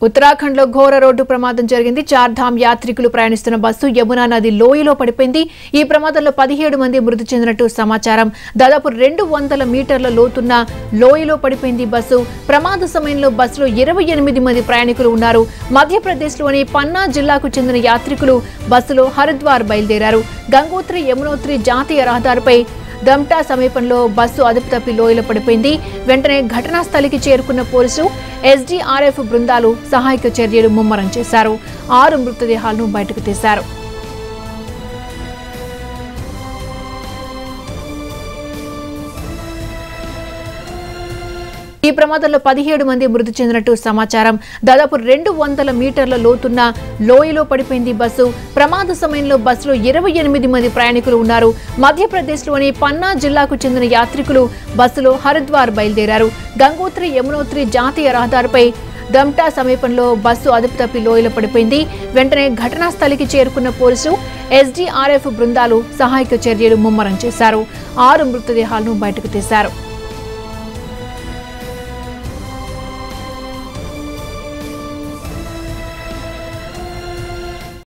ఉత్తరాఖండ్ లో ఘోర రోడ్డు ప్రమాదం జరిగింది. చార్ధామ్ యాత్రికులు ప్రయాణిస్తున్న బస్సు యమునా నది లోయలో పడిపోయింది. ఈ ప్రమాదంలో 17 మంది మృతి చెందినట్టు సమాచారం. దాదాపు 200 మీటర్ల లోతున్న లోయలో పడిపోయింది బస్సు. ప్రమాద సమయంలో బస్సులో 28 మంది ప్రయాణికులు ఉన్నారు. మధ్యప్రదేశ్లోని పన్నా జిల్లాకు చెందిన యాత్రికులు బస్సులో హరిద్వార్ బయలుదేరారు. గంగోత్రి యమునోత్రి జాతీయ రహదారిపై దమ్టా సమీపంలో బస్సు అదుపు తప్పి లోయలో పడిపోయింది. వెంటనే ఘటనా స్థలికి చేరుకున్న పోలీసులు, ఎస్డీఆర్ఎఫ్ బృందాలు సహాయక చర్యలు ముమ్మరం చేశారు. 6 మృతదేహాలను బయటకు తీశారు. ఈ ప్రమాదంలో 17 మంది మృతి చెందినట్టు సమాచారం. దాదాపు 200 మీటర్ల లోతున్న లోయలో పడిపోయింది బస్సు. ప్రమాద సమయంలో బస్సులో 28 మంది ప్రయాణికులు ఉన్నారు. మధ్యప్రదేశ్లోని పన్నా జిల్లాకు చెందిన యాత్రికులు బస్సులో హరిద్వార్ బయలుదేరారు. గంగోత్రి యమునోత్రి జాతీయ రహదారిపై దమ్టా సమీపంలో బస్సు అదుపు తప్పి లోయలో పడిపోయింది. వెంటనే ఘటనా స్థలికి చేరుకున్న పోలీసులు, ఎస్డీఆర్ఎఫ్ బృందాలు సహాయక చర్యలు ముమ్మరం చేశారు. 6 మృతదేహాలను బయటకు తీశారు.